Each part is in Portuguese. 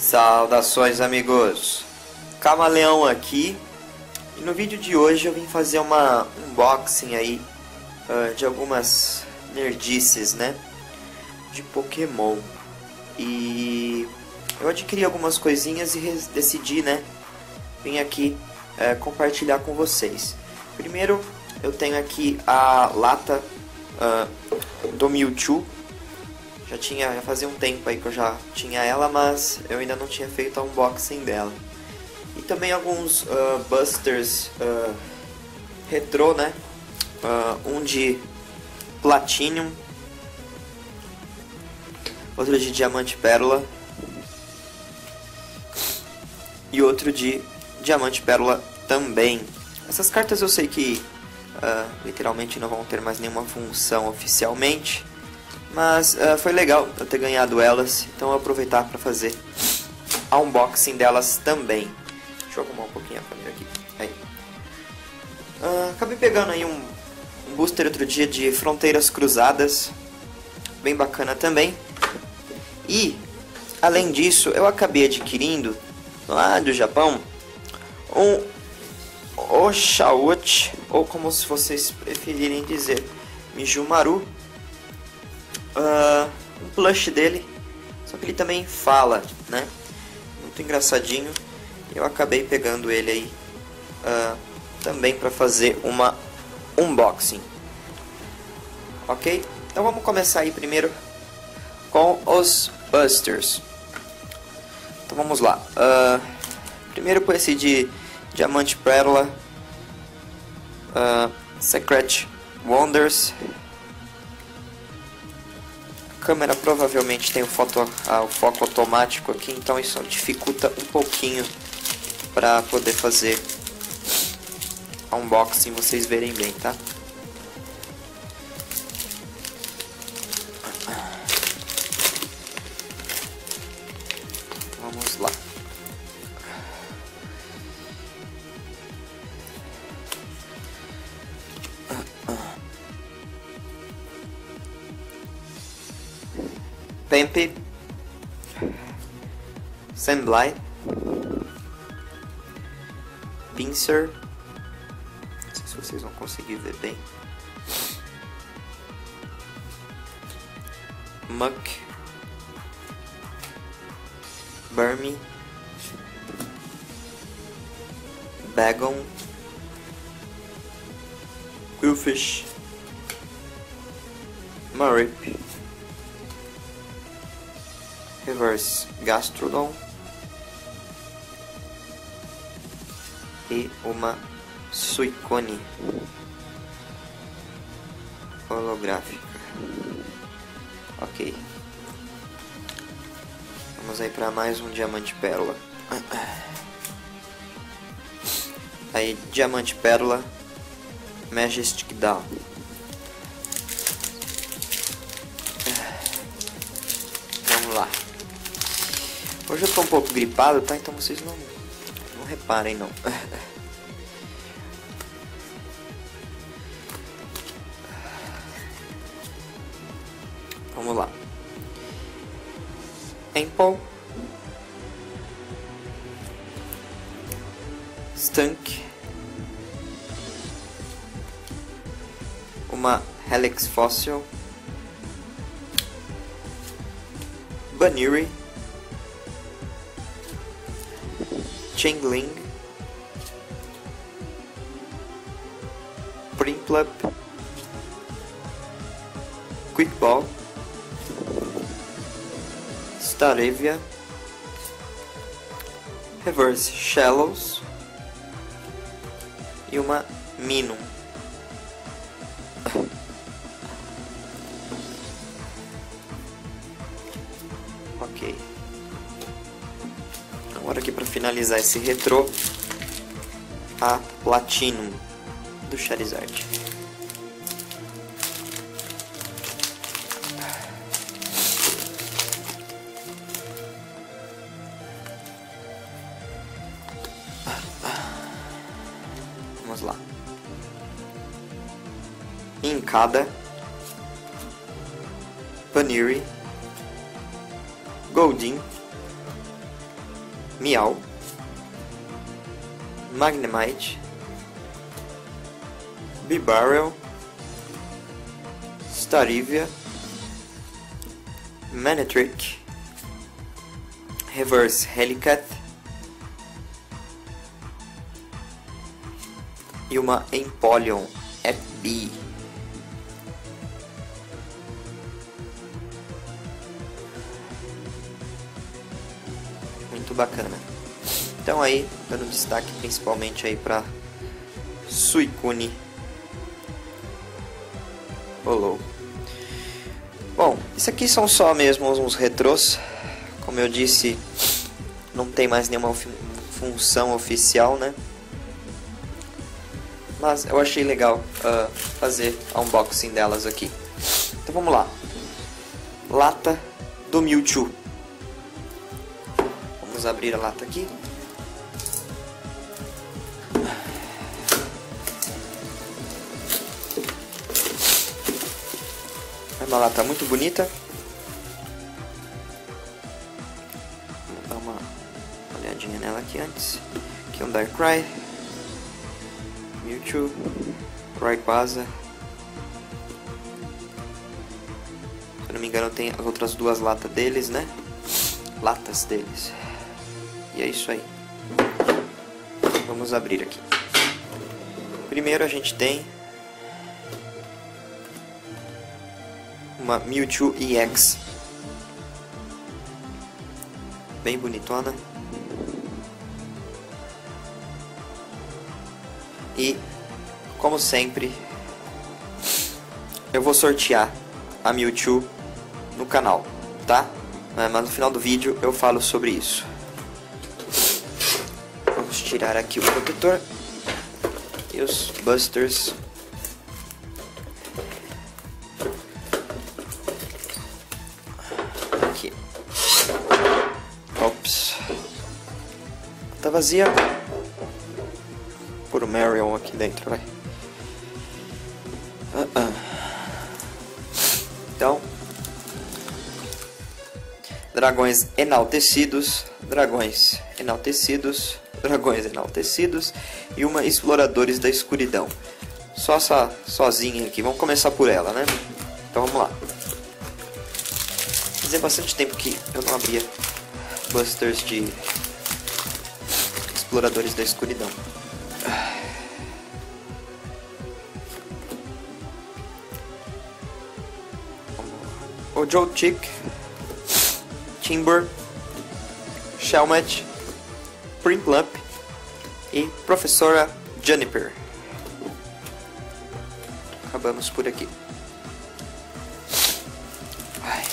Saudações, amigos! Camaleão aqui, e no vídeo de hoje eu vim fazer uma unboxing aí de algumas nerdices, né, de Pokémon. E eu adquiri algumas coisinhas e decidi, né, vir aqui compartilhar com vocês. Primeiro eu tenho aqui a lata do Mewtwo. Já fazia um tempo aí que eu já tinha ela, mas eu ainda não tinha feito a unboxing dela. E também alguns busters retrô, né? Um de Platinum, outro de Diamante Pérola e outro de Diamante Pérola também. Essas cartas eu sei que literalmente não vão ter mais nenhuma função oficialmente, mas foi legal eu ter ganhado elas, então eu vou aproveitar para fazer a unboxing delas também. Deixa eu arrumar um pouquinho a câmera aqui. Aí. Acabei pegando aí um booster outro dia de Fronteiras Cruzadas, bem bacana também. E, além disso, eu acabei adquirindo, lá do Japão, um Oshawott, ou como se vocês preferirem dizer, Mijumaru. Um plush dele, só que ele também fala, né? Muito engraçadinho. Eu acabei pegando ele aí também para fazer uma unboxing. Ok? Então vamos começar aí primeiro com os busters. Então vamos lá. Primeiro com esse de Diamante Pérola, Secret Wonders. A câmera provavelmente tem o foco automático aqui, então isso dificulta um pouquinho para poder fazer a unboxing, vocês verem bem, tá? Vamos lá. Pempe, Sandblast, Pinsir, não sei se vocês vão conseguir ver bem, Muck, Burmy, Bagon, Qwilfish, Marip, Reverse Gastrodon e uma Suicune holográfica. Ok, vamos aí para mais um Diamante Pérola. Aí, Diamante Pérola, Majestic Down. Vamos lá. Hoje eu tô um pouco gripado, tá? Então vocês não reparem, não. Vamos lá. Empol, Stunk, uma Helix Fossil, Baniri, Chingling, Prinplup, Quickball, Staravia, Reverse Shallows e uma Minun. Ok. Agora aqui para finalizar esse retrô, a Platinum do Charizard. Vamos lá. Incada, Baniri, Goldeen, Meow, Magnemite, Bibarel, Starivia, Manectric, Reverse Helicat e uma Empoleon FB. Muito bacana. Então aí, dando destaque principalmente aí para Suicune Hollow. Bom, isso aqui são só mesmo uns retrôs. Como eu disse, não tem mais nenhuma função oficial, né? Mas eu achei legal fazer a unboxing delas aqui. Então vamos lá. Lata do Mewtwo. Vamos abrir a lata aqui. É uma lata muito bonita. Vou dar uma olhadinha nela aqui antes. Aqui é um Darkrai, Mewtwo, Rayquaza. Se eu não me engano tem as outras duas latas deles, né? Latas deles. E é isso aí. Vamos abrir aqui. Primeiro a gente tem uma Mewtwo EX, bem bonitona. E, como sempre, eu vou sortear a Mewtwo no canal, tá? Mas no final do vídeo eu falo sobre isso. Vamos tirar aqui o protetor e os busters. Aqui. Ops. Tá vazia. Por o Marion aqui dentro, vai. Então, dragões enaltecidos, dragões enaltecidos, dragões enaltecidos e uma exploradores da escuridão. Só essa sozinha aqui. Vamos começar por ela, né? Então vamos lá. Fazia bastante tempo que eu não abria busters de exploradores da escuridão. O Joltik, Timburr, Shelmet, Prinplup e Professora Juniper. Acabamos por aqui. Ai.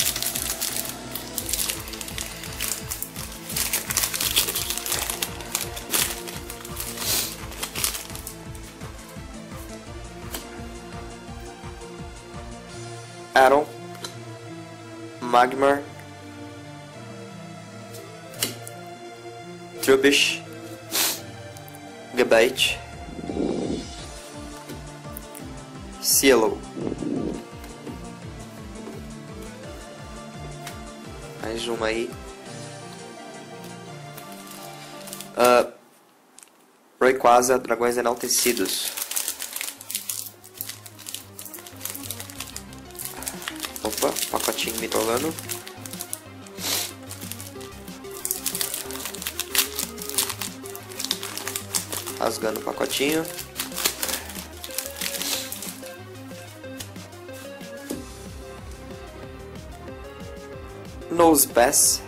Aron, Magmar, Trubbish, Gabite, Cielo. Mais uma aí. Rayquaza, dragões enaltecidos. Opa, pacotinho me rolando. Rasgando o pacotinho. Nosepass.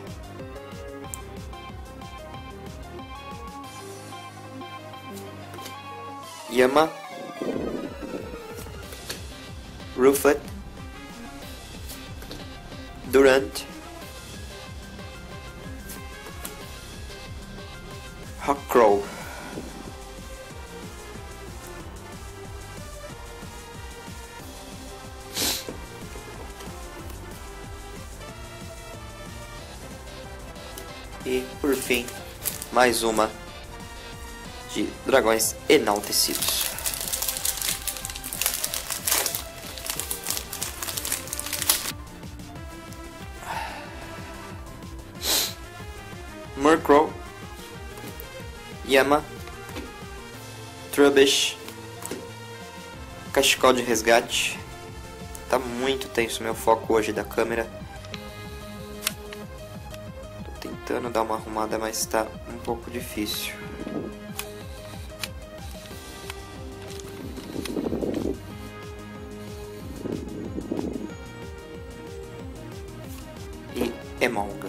Yama. Rooflet. Durant. Hawkcrow. E por fim, mais uma de dragões enaltecidos. Murkrow, Yama, Trubbish, Cachecol de resgate. Tá muito tenso meu foco hoje da câmera. Tô tentando dar uma arrumada, mas tá um pouco difícil. E Emolga.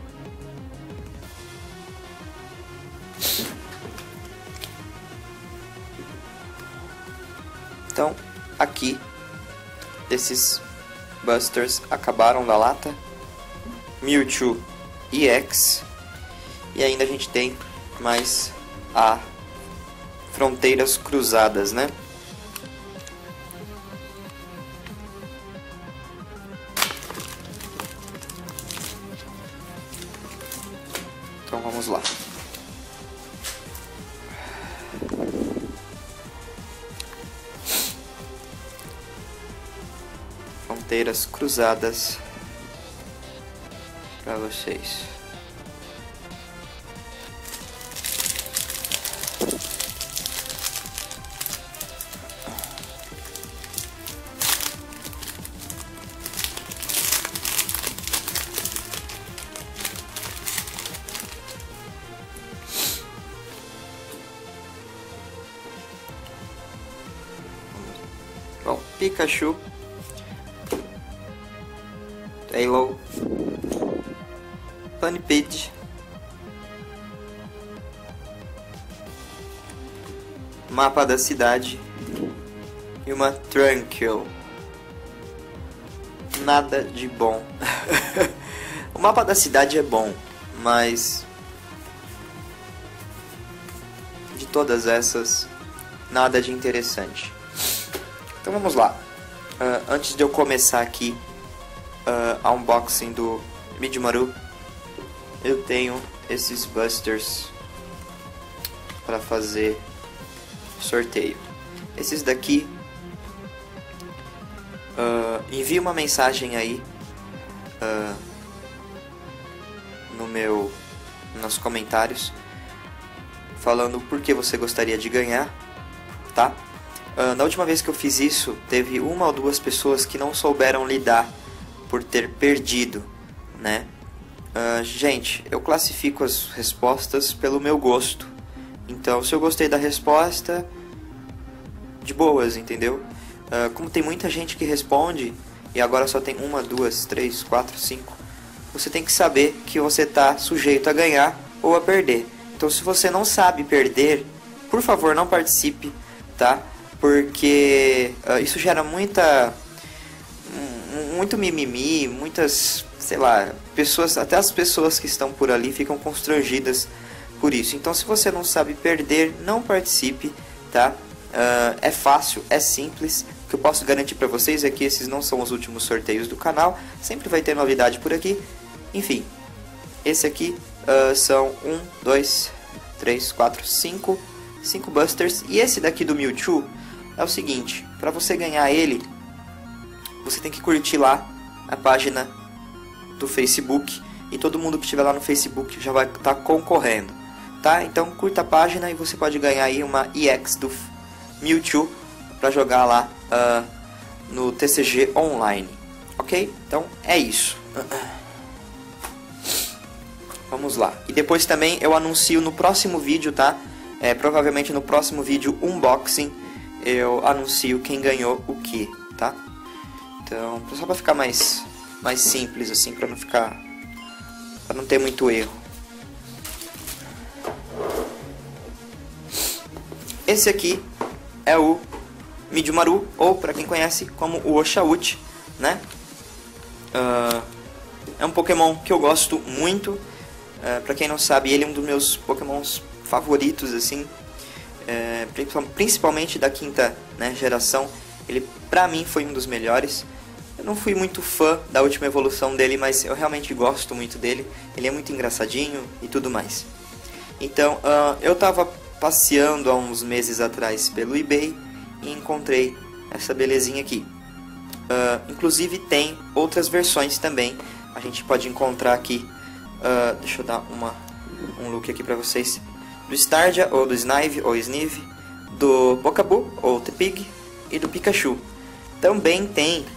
Então, aqui, esses Busters acabaram da lata. Mewtwo EX. E ainda a gente tem mais a Fronteiras Cruzadas, né? Então vamos lá. Fronteiras Cruzadas para vocês. Bom, Pikachu, Taillow, Panipeed, Mapa da Cidade e uma Tranquill. Nada de bom. O Mapa da Cidade é bom, mas de todas essas, nada de interessante. Então vamos lá. Antes de eu começar aqui a unboxing do Midmaru, eu tenho esses Busters para fazer sorteio. Esses daqui, envie uma mensagem aí nos comentários falando por que você gostaria de ganhar, tá? Na última vez que eu fiz isso, teve uma ou duas pessoas que não souberam lidar por ter perdido, né? Gente, eu classifico as respostas pelo meu gosto. Então, se eu gostei da resposta, de boas, entendeu? Como tem muita gente que responde e agora só tem 1, 2, 3, 4, 5, você tem que saber que você está sujeito a ganhar ou a perder. Então, se você não sabe perder, por favor, não participe, tá? Porque isso gera muito mimimi, muitas, sei lá, pessoas, até as pessoas que estão por ali ficam constrangidas por isso. Então, se você não sabe perder, não participe, tá? É fácil, é simples. O que eu posso garantir para vocês é que esses não são os últimos sorteios do canal. Sempre vai ter novidade por aqui. Enfim, esse aqui são 1, 2, 3, 4, 5 Busters. E esse daqui do Mewtwo é o seguinte: para você ganhar ele, você tem que curtir lá a página do Facebook. E todo mundo que estiver lá no Facebook já vai estar concorrendo, tá? Então curta a página e você pode ganhar aí uma EX do Mewtwo para jogar lá no TCG Online, ok? Então é isso. Vamos lá. E depois também eu anuncio no próximo vídeo, tá? Provavelmente no próximo vídeo unboxing eu anuncio quem ganhou o que, tá? Então, só para ficar mais simples assim, para não ter muito erro. Esse aqui é o Midmaru, ou para quem conhece como o Oshawott, né? É um Pokémon que eu gosto muito. Para quem não sabe, ele é um dos meus Pokémons favoritos, assim, principalmente da quinta, né, geração. Ele, pra mim, foi um dos melhores. Eu não fui muito fã da última evolução dele, mas eu realmente gosto muito dele. Ele é muito engraçadinho e tudo mais. Então, eu tava passeando há uns meses atrás pelo eBay e encontrei essa belezinha aqui. Inclusive tem outras versões também. A gente pode encontrar aqui. Deixa eu dar um look aqui pra vocês. do Stardia, ou do Snive, ou Snive, do Bokabu, ou Tepig, e do Pikachu. Também tem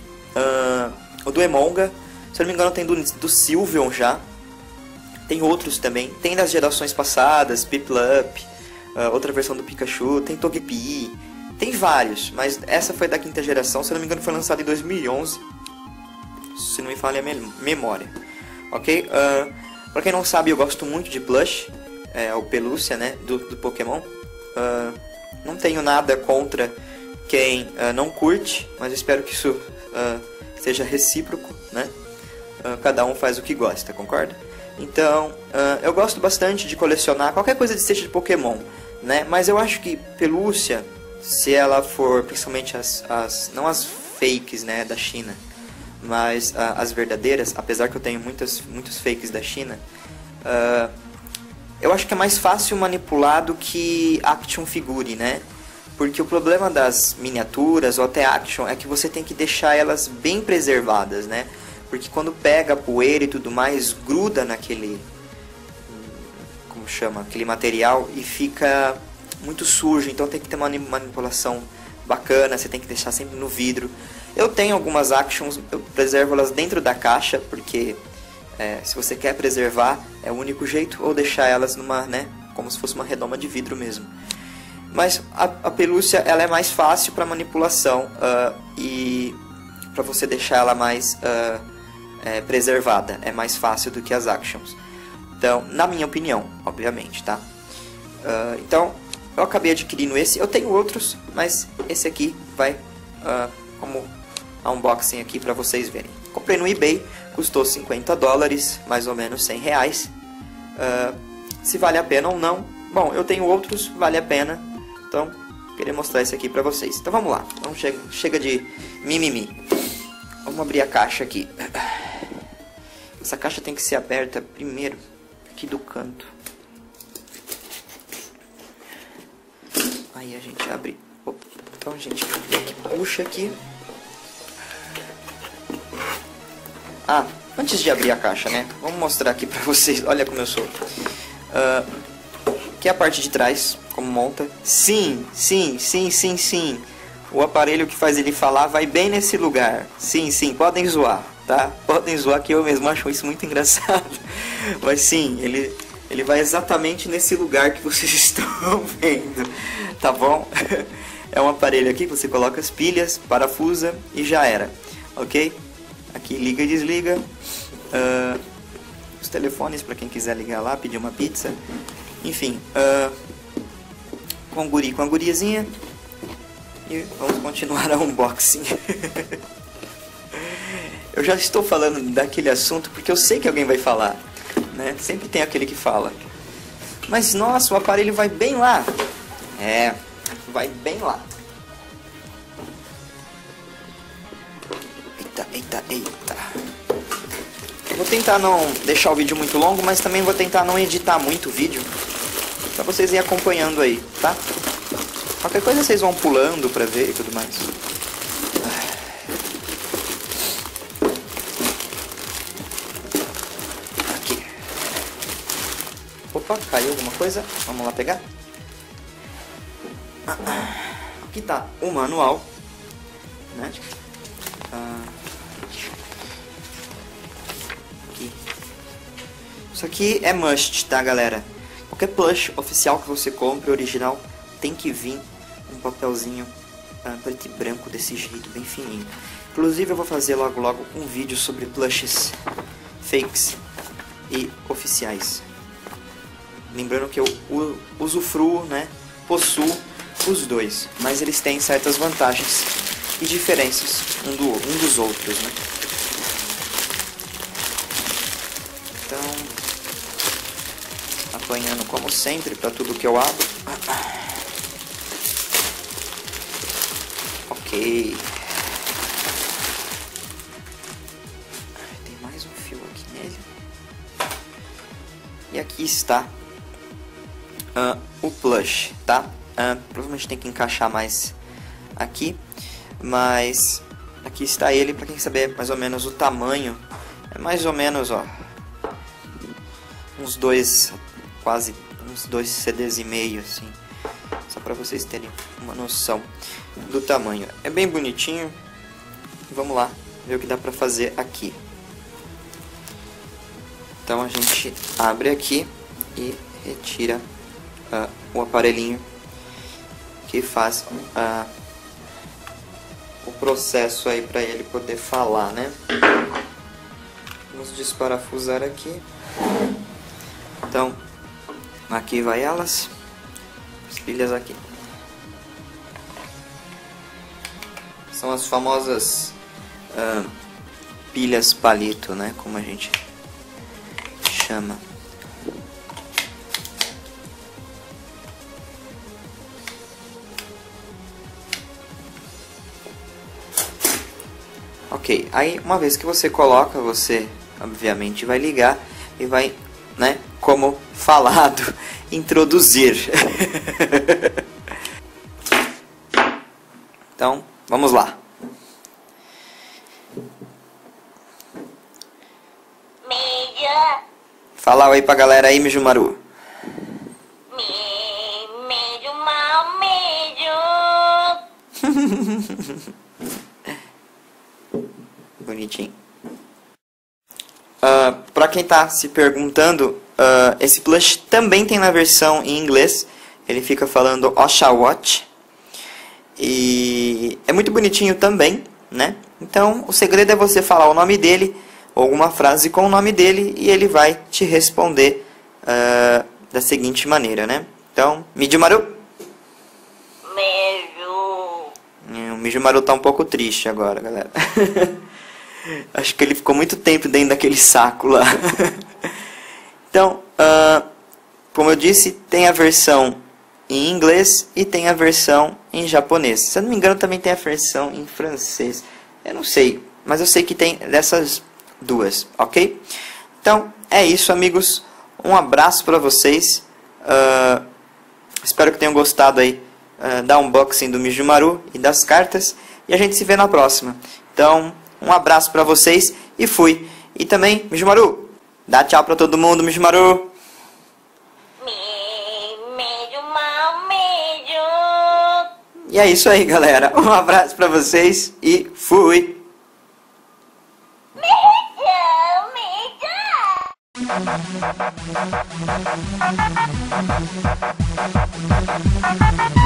o do Emonga, se eu não me engano tem do Sylveon já. Tem outros também, tem das gerações passadas, Piplup, outra versão do Pikachu, tem Togepi, tem vários, mas essa foi da quinta geração, se eu não me engano foi lançada em 2011, se não me falha a memória. Ok? Pra quem não sabe, eu gosto muito de plush, o pelúcia, né, do Pokémon. Não tenho nada contra quem não curte, mas espero que isso seja recíproco, né? Cada um faz o que gosta, concorda? Então, eu gosto bastante de colecionar qualquer coisa que seja de Pokémon, né? Mas eu acho que pelúcia, se ela for principalmente não as fakes, né, da China, mas as verdadeiras, apesar que eu tenho muitos fakes da China, eu acho que é mais fácil manipular do que action figure, né? Porque o problema das miniaturas ou até action é que você tem que deixar elas bem preservadas, né? Porque quando pega poeira e tudo mais, gruda naquele, como chama, aquele material e fica muito sujo. Então tem que ter uma manipulação bacana, você tem que deixar sempre no vidro. Eu tenho algumas actions, eu preservo elas dentro da caixa, porque se você quer preservar, é o único jeito, ou deixar elas numa, né, como se fosse uma redoma de vidro mesmo. Mas a pelúcia, ela é mais fácil para manipulação e para você deixar ela mais preservada, é mais fácil do que as actions. Então, na minha opinião, obviamente, tá? Então, eu acabei adquirindo esse, eu tenho outros, mas esse aqui vai como unboxing aqui para vocês verem. Comprei no eBay, custou $50, mais ou menos R$100. Se vale a pena ou não, bom, eu tenho outros, vale a pena. Então, queria mostrar esse aqui pra vocês. Então vamos lá, chega de mimimi. Vamos abrir a caixa aqui. Essa caixa tem que ser aberta primeiro, aqui do canto. Aí a gente abre. Opa, então a gente puxa aqui. Antes de abrir a caixa, né? Vamos mostrar aqui pra vocês. Olha como eu sou. Aqui é a parte de trás, como monta. Sim. O aparelho que faz ele falar vai bem nesse lugar. Sim, podem zoar, tá? Podem zoar que eu mesmo acho isso muito engraçado. Mas sim, ele vai exatamente nesse lugar que vocês estão vendo, tá bom? É um aparelho aqui que você coloca as pilhas, parafusa e já era, ok? Aqui liga e desliga. Os telefones para quem quiser ligar lá, pedir uma pizza. Enfim, com a guriazinha. E vamos continuar a unboxing. Eu já estou falando daquele assunto porque eu sei que alguém vai falar, né? Sempre tem aquele que fala. Mas nossa, o aparelho vai bem lá. Vai bem lá. Eita. Vou tentar não deixar o vídeo muito longo, mas também vou tentar não editar muito o vídeo, pra vocês irem acompanhando aí, tá? Qualquer coisa vocês vão pulando pra ver e tudo mais. Aqui. Opa, caiu alguma coisa? Vamos lá pegar. Aqui tá o manual, né? Isso aqui é must, tá, galera? Qualquer plush oficial que você compre, original, tem que vir um papelzinho preto e branco desse jeito, bem fininho. Inclusive eu vou fazer logo um vídeo sobre plushes fakes e oficiais. Lembrando que eu usufruo, né, possuo os dois, mas eles têm certas vantagens e diferenças um dos outros, né? Então, apanhando como sempre para tudo que eu abro. Ok. Tem mais um fio aqui nele. E aqui está o plush, tá? Provavelmente tem que encaixar mais aqui, mas aqui está ele, para quem saber mais ou menos o tamanho. É mais ou menos, ó, uns 2, quase uns 2 CDs e meio, assim. Só para vocês terem uma noção do tamanho. É bem bonitinho. Vamos lá ver o que dá para fazer aqui. Então a gente abre aqui e retira o aparelhinho que faz o processo aí para ele poder falar, né? Vamos desparafusar aqui. Então, aqui vai elas, as pilhas aqui. São as famosas pilhas palito, né? Como a gente chama. Ok, aí uma vez que você coloca, você obviamente vai ligar e vai, né, como falado, introduzir. Então, vamos lá. Mídia. Fala aí pra galera aí, Mijumaru. Mídio mal, mídio. Bonitinho. Pra quem tá se perguntando, esse plush também tem na versão em inglês. Ele fica falando Oshawott. E é muito bonitinho também, né? Então o segredo é você falar o nome dele, ou alguma frase com o nome dele, e ele vai te responder da seguinte maneira, né? Então, Mijumaru. Mídio. O Mijumaru tá um pouco triste agora, galera. Acho que ele ficou muito tempo dentro daquele saco lá. Então, como eu disse, tem a versão em inglês e tem a versão em japonês. Se eu não me engano, também tem a versão em francês. Eu não sei, mas eu sei que tem dessas duas, ok? Então, é isso, amigos. Um abraço para vocês. Espero que tenham gostado aí da unboxing do Mijumaru e das cartas. E a gente se vê na próxima. Então, um abraço para vocês e fui. E também, Mijumaru, dá tchau para todo mundo, Mijumaru. Mídio mal, mídio. E é isso aí, galera. Um abraço para vocês e fui. Mídio.